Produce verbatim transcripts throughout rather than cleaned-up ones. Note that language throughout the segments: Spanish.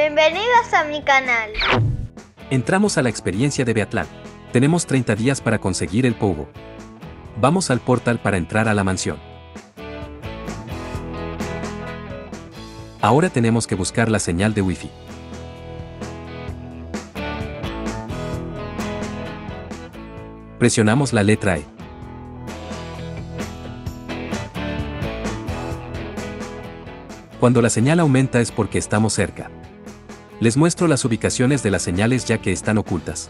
Bienvenidos a mi canal. Entramos a la experiencia de Beatlán. Tenemos treinta días para conseguir el Pogo. Vamos al portal para entrar a la mansión. Ahora tenemos que buscar la señal de Wi-Fi. Presionamos la letra E. Cuando la señal aumenta es porque estamos cerca. Les muestro las ubicaciones de las señales ya que están ocultas.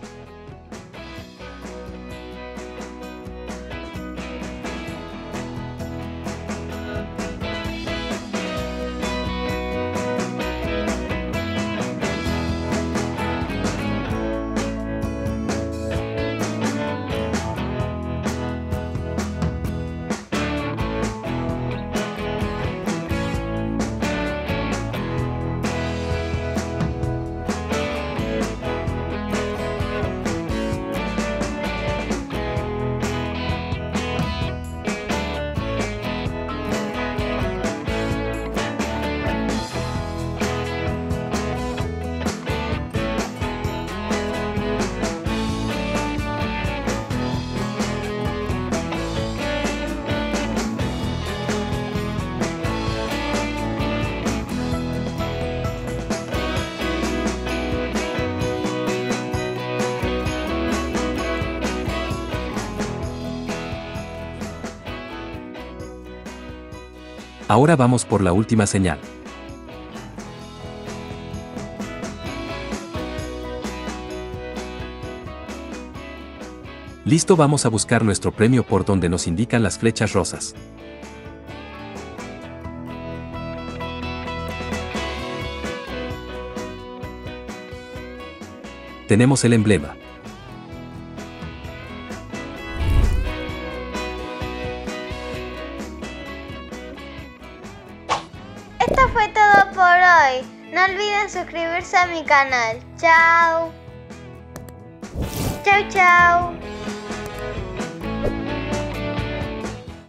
Ahora vamos por la última señal. Listo, vamos a buscar nuestro premio por donde nos indican las flechas rosas. Tenemos el emblema. Esto fue todo por hoy. No olviden suscribirse a mi canal. Chao. Chao, chao.